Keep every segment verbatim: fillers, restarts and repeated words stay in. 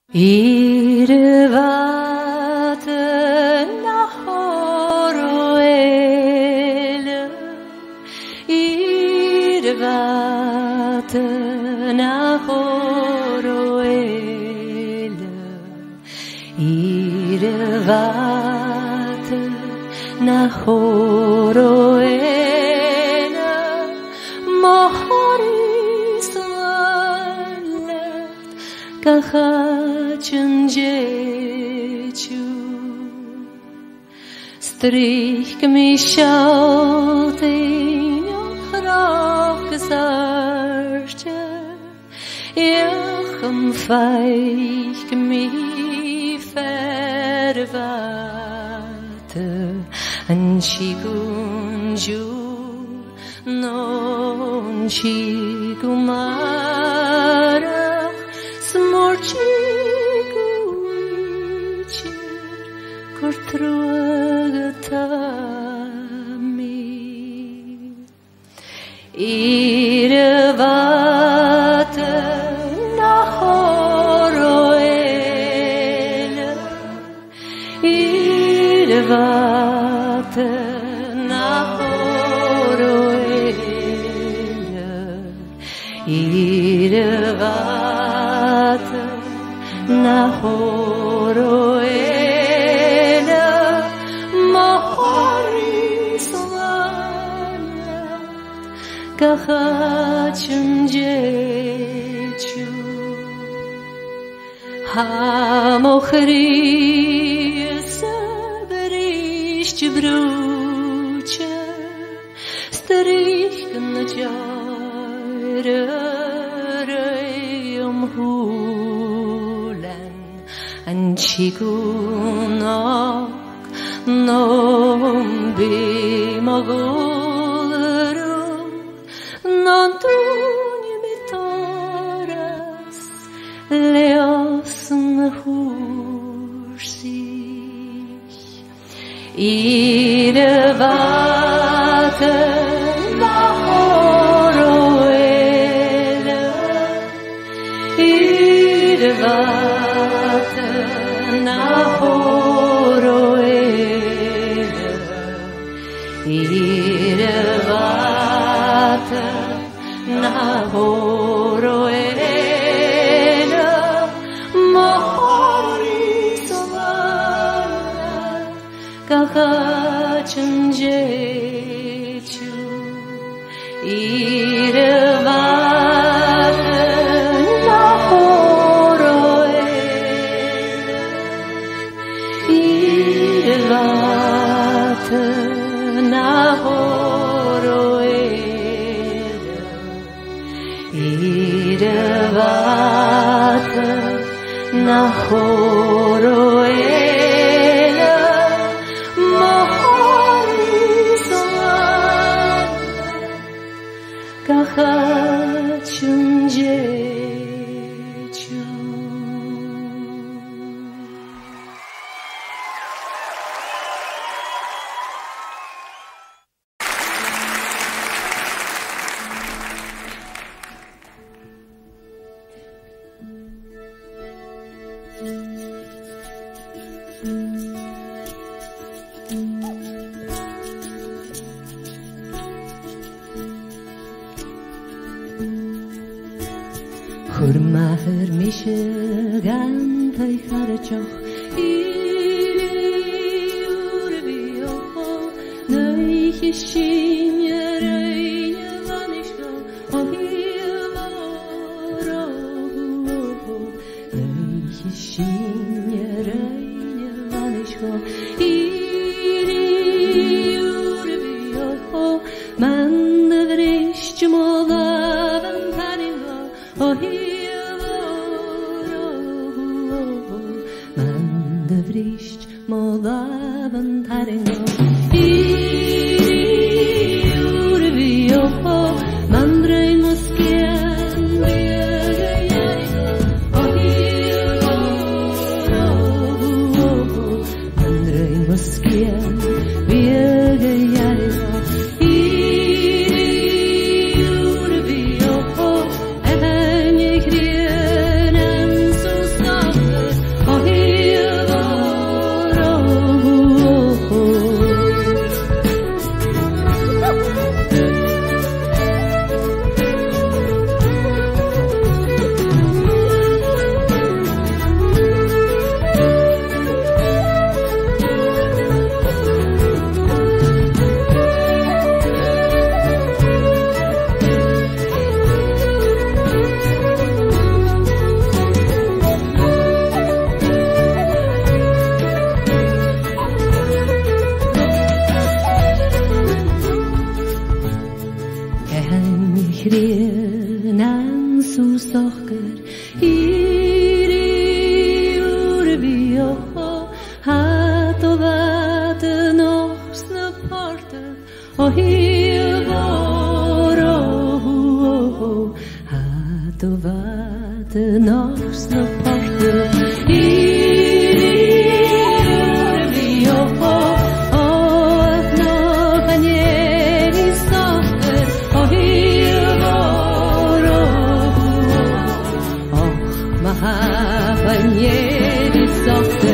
Irvat nahoroel, irvat nahoroel, irvat nahoroel, mohoris lalet kachunjechu. Strych mishalte rach zarste, yachem feich mi verwarte, an chigunju non chigumara smorchiguichir kortruagatami. Irvat nahoroel, irvat nahoroel, irvat nahoroel, mohoris lalet kachunjechu. Hamochri saberish bruche, strich natjareyum hulen, an chigunok nom bimagulru, non tunye mitoras leos nhursich. Irvat nahoroel, irvat nahoroel, irvat nahoroel, mohoris lalet kachunjechu. Irvat nahoroel, irvat nahoroel, irvat nahoroel, mohoris lalet kachunjechu. Churmahar mishigan taicharachach, iri urvioho, neichishin yereine vanishko, ohiyavorohu, neichishin yereine vanishko, iri urvioho, man devrish molavan taringo, ohiyavorohu, man devrish molavan taringo. Iri urvioho, mandrei moskien viegayaringo, ohiyavorohu, mandrei moskien viegayaringo. Iri urvioho, en jeg krien en så snart Van jede Sorte.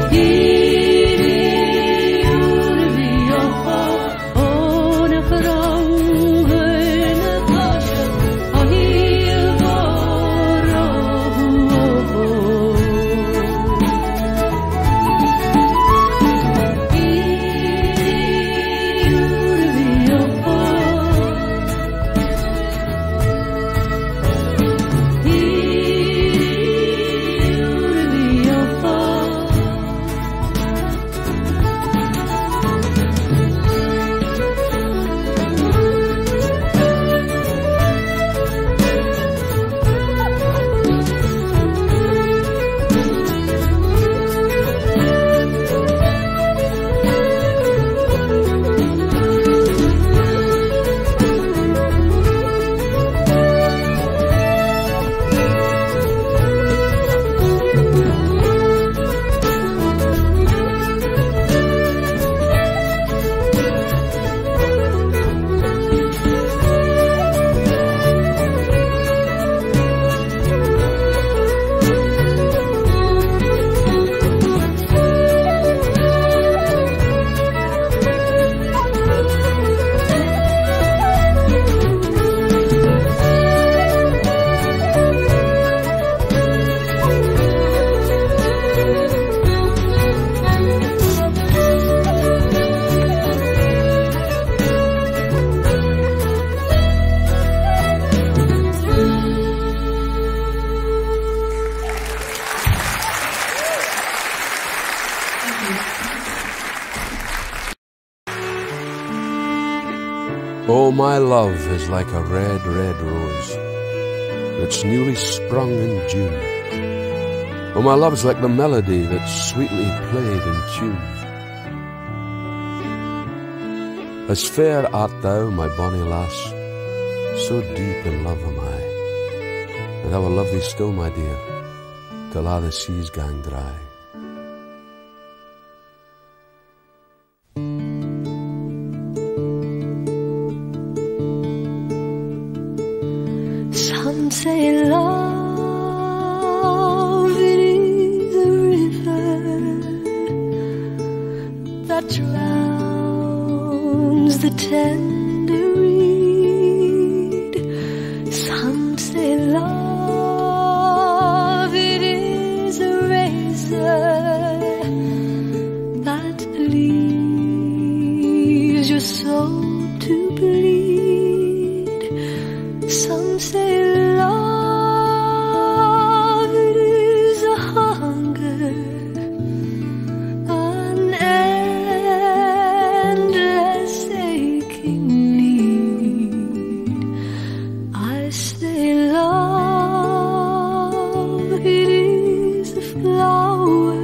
Oh, my love is like a red, red rose that's newly sprung in June. Oh, my love's like the melody that's sweetly played in tune. As fair art thou, my bonny lass, so deep in love am I, and I will love thee still, my dear, till a' the seas gang dry. Some say love, it is a river that drowns the tender reed. Some say love, it is a razor that leaves your soul to bleed. Some say love, it is a hunger, an endless aching need. I say love, it is a flower,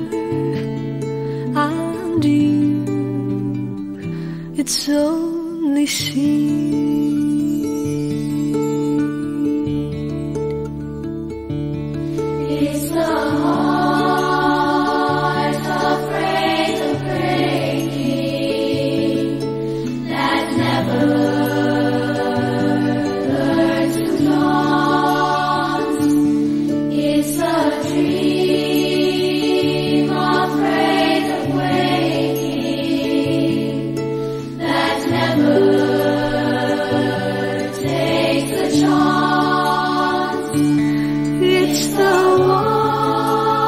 and you, it's only seed. It's the heart afraid of breaking that never learns to dance. It's a dream afraid of waking that never takes a chance. It's the one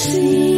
see